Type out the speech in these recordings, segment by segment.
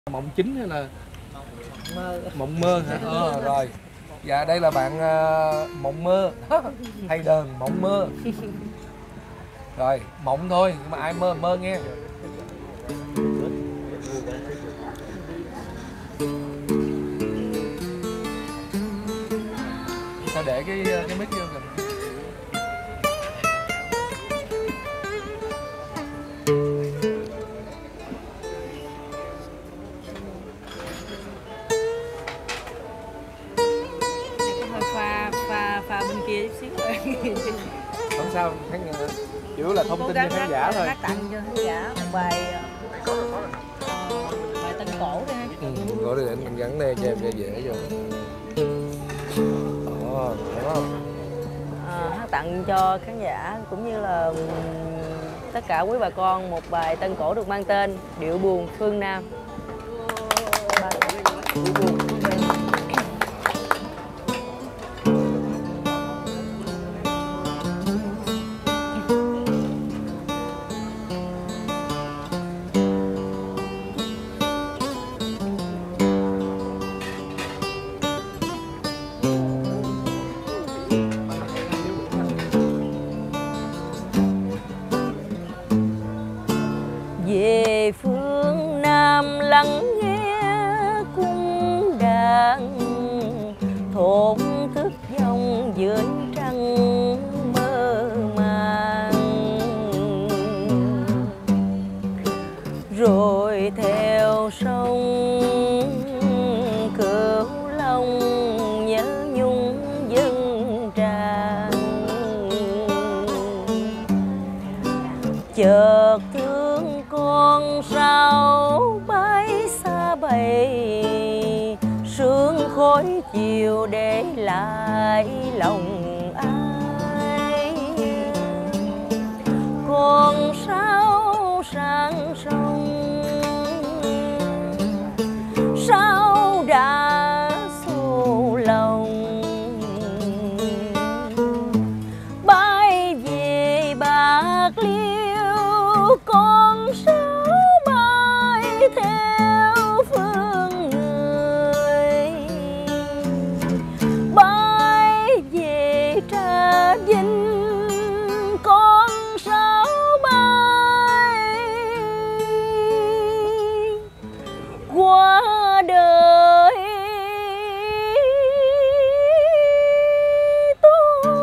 Mộng chính hay là mơ? mộng mơ hả? Rồi. Dạ đây là bạn mộng mơ. Hay đờn mộng mơ. Rồi, mộng thôi nhưng mà ai mơ mơ nghe. Sao để cái mic vô kìa. Pha bên kia chút xíu rồi. Không sao, chủ yếu là thông tin cho khán giả thôi. Hát tặng cho khán giả một bài bài tân cổ đi. Gọi đi anh gắn đây cho em cho dễ vô. Hát tặng cho khán giả cũng như là tất cả quý bà con một bài tân cổ được mang tên Điệu Buồn Phương Nam. Điệu buồn. Về phương Nam lắng nghe cung đàn thổn thức dòng dưới trăng mơ màng, rồi theo sông Cửu Long nhớ nhung dâng tràn, chợt thương con sao bay xa bầy, sương khói chiều để lại lòng ai. Con sao sang sông sao đã xô lòng, bay về Bạc Liêu con sao bay theo phương người, bay về Trà Vinh con sao bay qua đời tôi.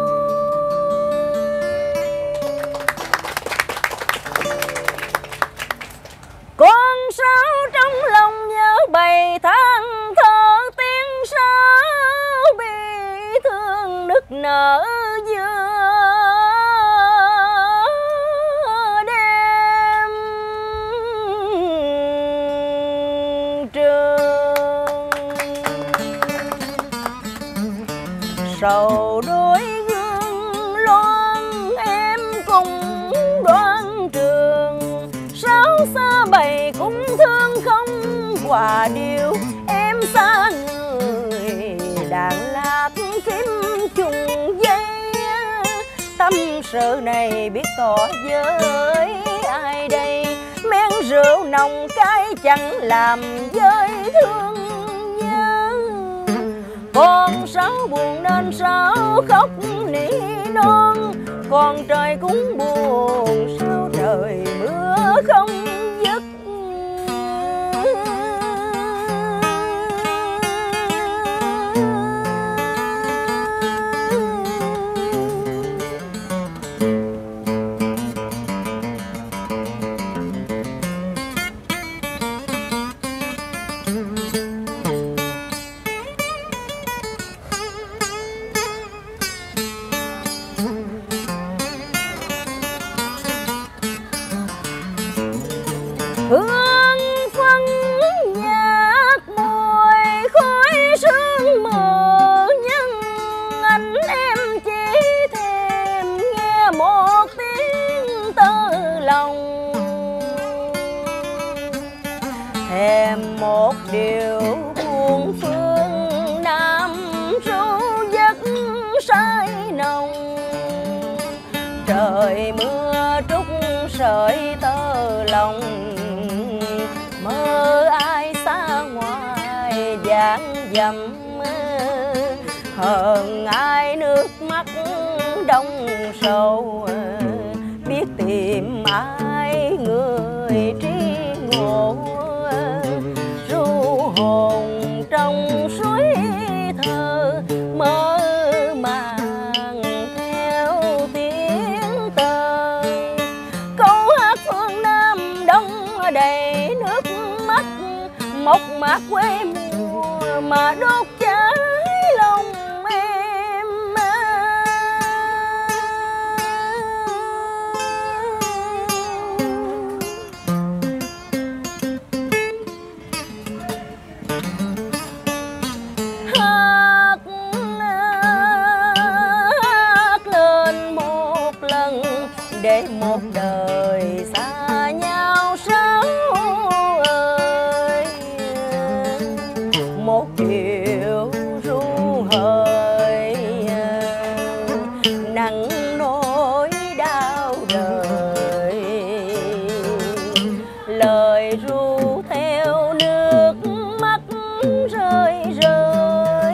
Con sao trong lòng nhớ bầy than thở, tiếng sáo bị thương nức nở giữa đêm trường. Sầu đôi gương loan em cùng Đoan Trường, sao xa bầy cũng thương không hòa điệu. Em xa người đàn lạc kiếm chung dây, tâm sự này biết tỏ với ai đây. Men rượu nồng cay chẳng làm vơi thương nhớ, con sao buồn nên sao khóc nỉ non. Còn trời cũng buồn sao trời mưa không dứt. Hương phân nhạt mùi khói sương mờ, nhưng anh em chỉ thèm nghe một tiếng tơ lòng, thèm một điều buồn phương Nam ru giấc say nồng. Trời mưa trút sợi tơ lòng, mơ ai xa dầm, hơn ai nước mắt đông sâu, biết tìm ai người trí ngộ, ru hồn trong suối thơ mơ màng theo tiếng tơ. Câu hát phương Nam Đông đầy nước mắt, mộc mạc quê mùa mà đốt cháy lòng em. Hát lên một lần để một đời xa nhau sao ơi. Một chiều ru hời nặng nỗi đau đời, lời ru theo nước mắt rơi rơi.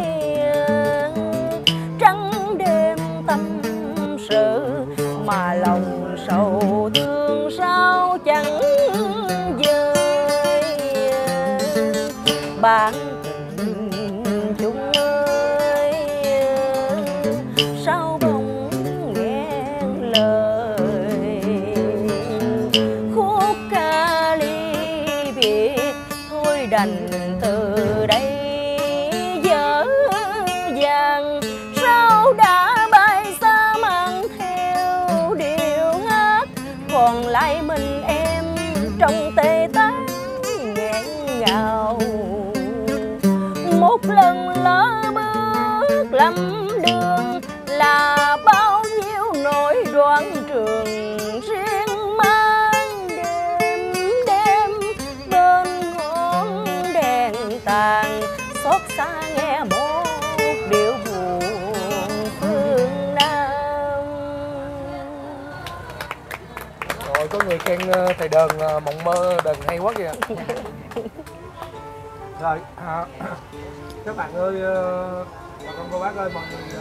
Trắng đêm tâm sự mà lòng sầu thương sao chẳng vơi. Bạn tình chung ơi, sao bỗng nghẹn lời. Khúc ca ly biệt thôi đành từ đây dở dàng. Sao đã bay xa mang theo điệu hát, còn lại mình em trong tê tái nghẹn ngào. Một lần lỡ bước lầm đường là bao nhiêu nỗi đoạn trường riêng mang. Đêm đêm bên ngọn đèn tàn, xót xa nghe một điệu buồn phương Nam. Rồi có người khen thầy Đờn mộng mơ đờn hay quá kìa. Rồi các bạn ơi, bà con cô bác ơi, mọi người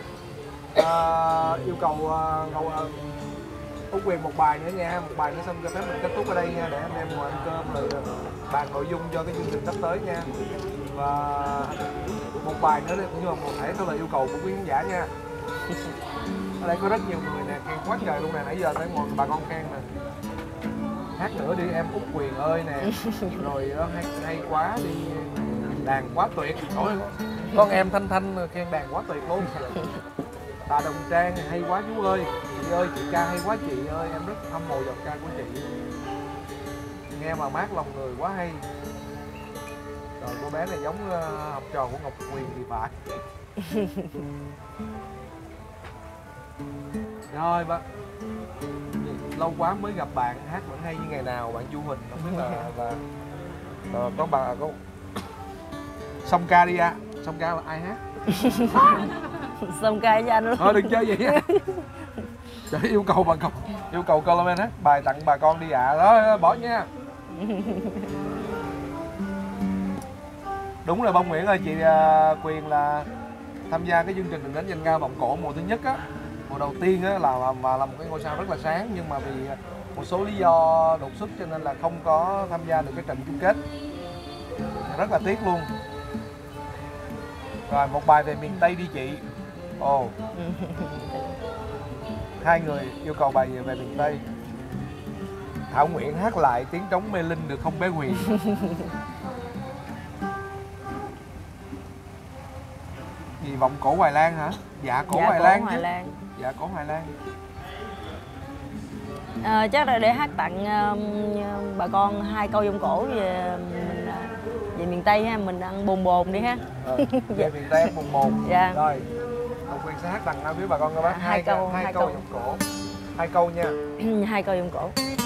yêu cầu Ngọc Úc Quyền một bài nữa nha, một bài nữa xong cho phép mình kết thúc ở đây nha, để anh em ngồi ăn cơm rồi bàn nội dung cho cái chương trình sắp tới nha. Và một bài nữa nhưng mà một thể đó là yêu cầu của quý khán giả nha. Ở đây có rất nhiều người nè, khen quá trời luôn nè, nãy giờ tới ngồi bà con khen nè. Hát nữa đi em Úc Quyền ơi nè, rồi đó hay quá đi, đàn quá tuyệt. Ôi, con em Thanh Thanh khen đàn quá tuyệt luôn. Bà Đồng Trang hay quá chú ơi, chị ơi chị ca hay quá chị ơi, em rất hâm mộ giọng ca của chị, nghe mà mát lòng người quá hay. Rồi cô bé này giống học trò của Ngọc Quyền thì phải. Rồi ba, lâu quá mới gặp bạn, hát vẫn hay như ngày nào. Bạn Du Huỳnh không biết là có bà có song ca đi à? Song ca là ai hát? Song ca với anh luôn. Thôi đừng chơi vậy nha. Để yêu cầu Coleman hát bài tặng bà con đi ạ. Đó bỏ nha. Đúng rồi Bông Nguyễn ơi, chị Quyền là tham gia cái chương trình Đừng Đánh Danh Ca Vọng Cổ mùa thứ nhất á, mùa đầu tiên á là một cái ngôi sao rất là sáng, nhưng mà vì một số lý do đột xuất cho nên là không có tham gia được cái trận chung kết, rất là tiếc luôn. Rồi một bài về miền Tây đi chị. Ồ, hai người yêu cầu bài về miền Tây. Thảo Nguyễn hát lại tiếng trống mê linh được không bé Huyền? Gì Vọng Cổ Hoài Lan hả? Dạ Cổ Hoài Lan chứ. Dạ Cổ Hoài Lan. Chắc là để hát tặng bà con hai câu vọng cổ về mình, về miền Tây ha, mình ăn bồn bồn đi ha. Về miền Tây ăn bồn bồn. Dạ. Rồi Ngọc Quyền sẽ hát tặng với bà con các bác hai câu vọng cổ. 2 câu nha. 2 câu vọng cổ.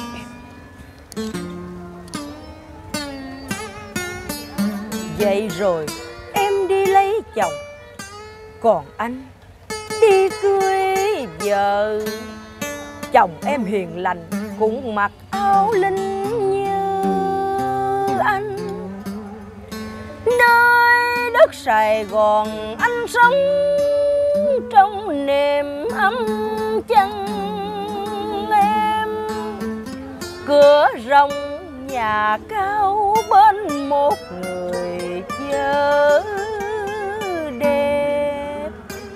Vậy rồi em đi lấy chồng, còn anh đi cưới vợ. Chồng em hiền lành cũng mặc áo lính như anh. Nơi đất nước Sài Gòn anh sống trong niềm ấm chân em. Cửa rộng nhà cao bên một người vợ đẹp.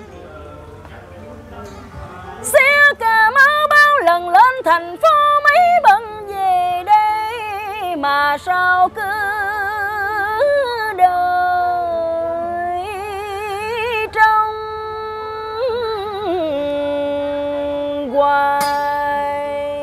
Xe Cà Mau bao lần lên thành phố mấy bận về đây, mà sao cứ đời trong hoài.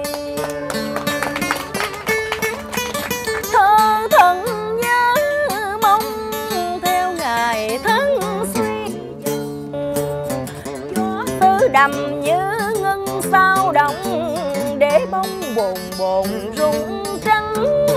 Thơ thân nhớ mong theo ngày tháng suy dần, gió tứ đầm như ngân sao động, để bông bồn bồn rung trắng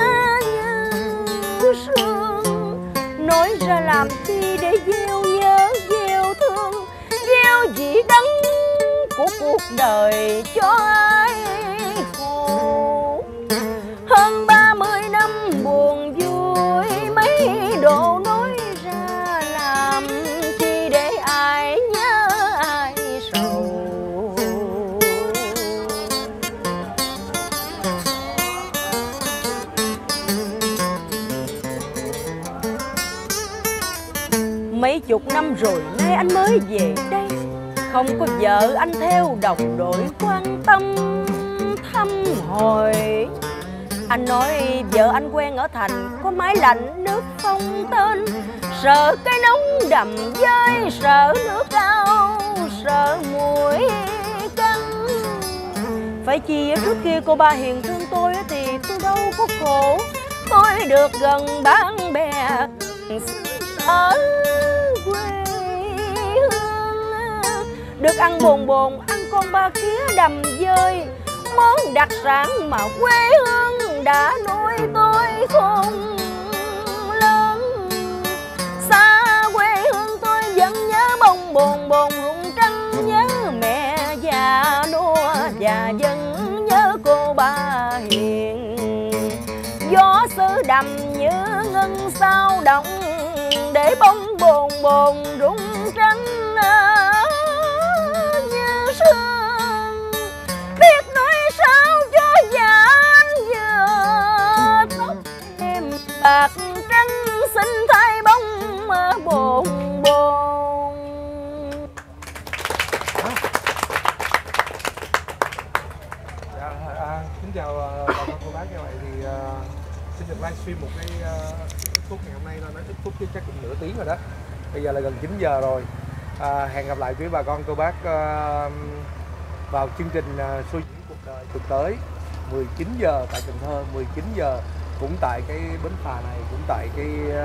như sương. Nói ra làm chi để gieo nhớ gieo thương, gieo vị đắng của cuộc đời cho ai khổ. Hơn 30 năm buồn vui mấy độ nói ra, làm chi để ai nhớ ai sầu. Mấy chục năm rồi nay anh mới về đây, không có vợ anh theo đồng đội quan tâm thăm hỏi. Anh nói vợ anh quen ở thành có máy lạnh nước không tên, sợ cái nóng đầm dơi, sợ nước cao, sợ muỗi cắn. Phải chi trước kia cô ba hiền thương tôi thì tôi đâu có khổ. Tôi được gần bạn bè ở quê hương, được ăn bồn bồn, ăn con ba khía đầm dơi, món đặc sản mà quê hương đã nuôi tôi khôn lớn. Xa quê hương tôi vẫn nhớ bông bồn bồn ruộng trắng, nhớ mẹ già đua và vẫn nhớ cô ba hiền. Gió xứ đầm như ngân sao động, để bông bồn bồn rung trắng như sương. Biết nói sao cho già anh vừa tóc em bạc trắng, xin thay bông bồn bồn. Xin chào bà con cô bác. Như vậy thì xin được livestream một cái ít phút ngày hôm nay thôi, nó ít phút chứ chắc cũng nửa tiếng rồi đó. Bây giờ là gần 9 giờ rồi. Hẹn gặp lại quý bà con cô bác vào chương trình Show Diễn Cuộc Đời tuần tới 19 giờ tại Cần Thơ, 19 giờ cũng tại cái bến phà này, cũng tại cái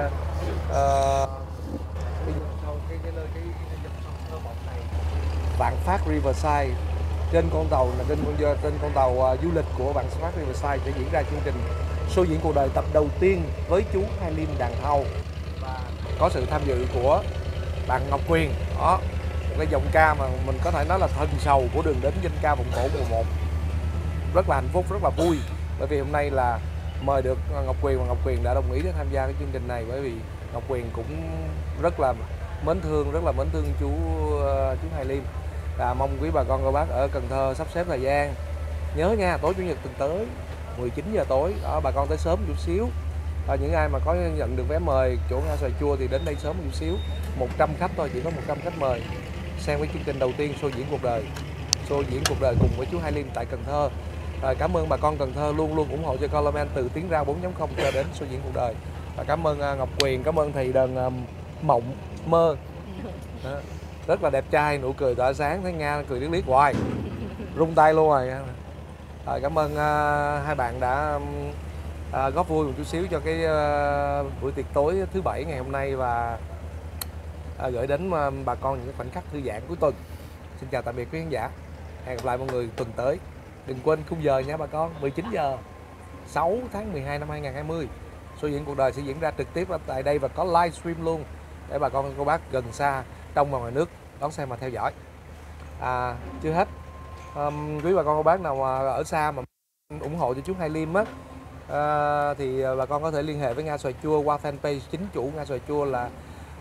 nơi cái dòng sông thơ mộng này, Vạn Phát Riverside. Trên con tàu là trên con tàu du lịch của Vạn Phát Riverside sẽ diễn ra chương trình Show Diễn Cuộc Đời tập đầu tiên với chú Hai Liêm đàn hầu, và có sự tham dự của bạn Ngọc Quyền. Đó, cái dòng ca mà mình có thể nói là thần sầu của đường đến danh ca vọng cổ mùa 1. Rất là hạnh phúc, rất là vui, bởi vì hôm nay là mời được Ngọc Quyền, và Ngọc Quyền đã đồng ý để tham gia cái chương trình này, bởi vì Ngọc Quyền cũng rất là mến thương chú Hai Liêm. Mong quý bà con cô bác ở Cần Thơ sắp xếp thời gian, nhớ nha, tối chủ nhật tuần tới 19 giờ tối đó, bà con tới sớm một chút xíu. Những ai mà có nhận được vé mời chỗ Nga Xoài Chua thì đến đây sớm một chút xíu. 100 khách thôi, chỉ có 100 khách mời xem với chương trình đầu tiên Show Diễn Cuộc Đời. Show Diễn Cuộc Đời cùng với chú Hai Liêm tại Cần Thơ. Cảm ơn bà con Cần Thơ luôn luôn ủng hộ cho Coleman từ tiếng rao 4.0 cho đến Show Diễn Cuộc Đời. Và cảm ơn Ngọc Quyền, cảm ơn thầy đờn Mộng Mơ. Đó, rất là đẹp trai, nụ cười tỏa sáng, thấy Nga cười liếc liếc hoài, rung tay luôn rồi. Cảm ơn hai bạn đã góp vui một chút xíu cho cái buổi tiệc tối thứ Bảy ngày hôm nay, và gửi đến bà con những khoảnh khắc thư giãn cuối tuần. Xin chào tạm biệt quý khán giả, hẹn gặp lại mọi người tuần tới. Đừng quên khung giờ nha bà con, 19 giờ 6 tháng 12 năm 2020. Show Diễn Cuộc Đời sẽ diễn ra trực tiếp ở tại đây và có livestream luôn để bà con cô bác gần xa, trong và ngoài nước đón xem và theo dõi. Chưa hết, quý bà con cô bác nào mà ở xa mà ủng hộ cho chú Hai Liêm á, thì bà con có thể liên hệ với Nga Xoài Chua qua fanpage chính chủ Nga Xoài Chua là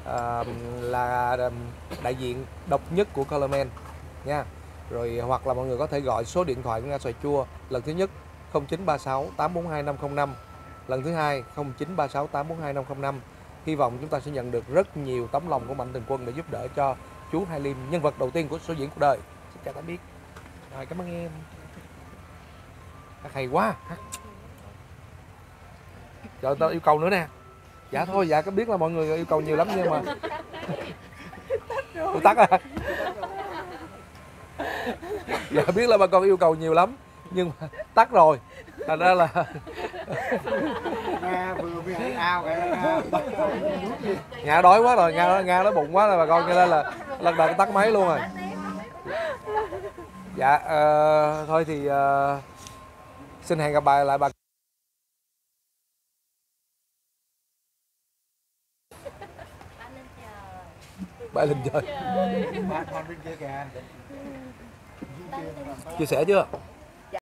là đại diện độc nhất của Colorman nha. Rồi hoặc là mọi người có thể gọi số điện thoại của Nga Xoài Chua. Lần thứ nhất 0936 842 505, lần thứ hai 0936 842 505. Hy vọng chúng ta sẽ nhận được rất nhiều tấm lòng của Mạnh Thường Quân để giúp đỡ cho chú Hai Liêm, nhân vật đầu tiên của số diễn cuộc đời. Xin chào tạm biệt. Rồi, cảm ơn em. Hay quá. Trời, tao yêu cầu nữa nè. Dạ thôi, dạ có biết là mọi người yêu cầu nhiều lắm nhưng mà tôi tắt à. Dạ biết là bà con yêu cầu nhiều lắm nhưng mà tắt rồi. Thành ra là Nga đói quá rồi, Nga đói bụng quá rồi bà con, cho nên là lần đầu tắt máy luôn rồi. Dạ thôi thì xin hẹn gặp lại bà. Bà lên chơi. Chia sẻ chưa?